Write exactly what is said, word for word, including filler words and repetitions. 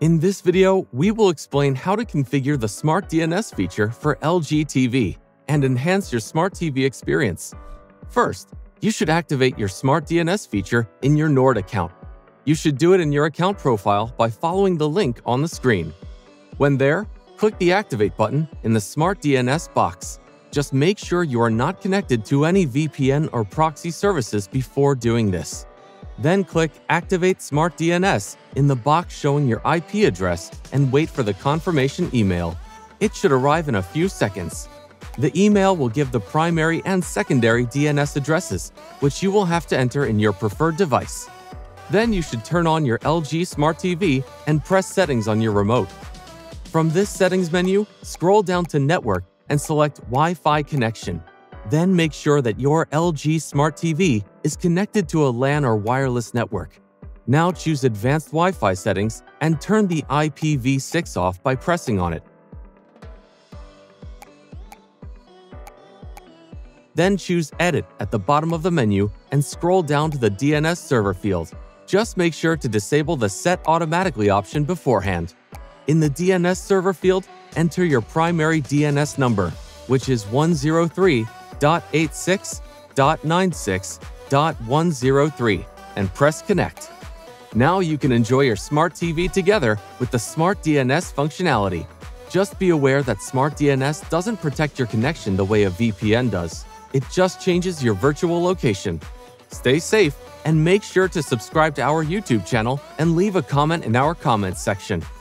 In this video, we will explain how to configure the SmartDNS feature for L G T V and enhance your smart T V experience. First, you should activate your SmartDNS feature in your Nord account. You should do it in your account profile by following the link on the screen. When there, click the Activate button in the SmartDNS box. Just make sure you are not connected to any V P N or proxy services before doing this. Then click Activate SmartDNS in the box showing your I P address and wait for the confirmation email. It should arrive in a few seconds. The email will give the primary and secondary D N S addresses, which you will have to enter in your preferred device. Then you should turn on your L G Smart T V and press Settings on your remote. From this Settings menu, scroll down to Network and select Wi-Fi connection. Then make sure that your L G Smart T V is connected to a LAN or wireless network. Now choose Advanced Wi-Fi settings and turn the I P v six off by pressing on it. Then choose Edit at the bottom of the menu and scroll down to the D N S server field. Just make sure to disable the Set Automatically option beforehand. In the D N S server field, enter your primary D N S number, which is one oh three dot eighty-six dot ninety-six dot one oh three, and press Connect. Now you can enjoy your smart T V together with the SmartDNS functionality. Just be aware that SmartDNS doesn't protect your connection the way a V P N does. It just changes your virtual location. Stay safe and make sure to subscribe to our YouTube channel and leave a comment in our comments section.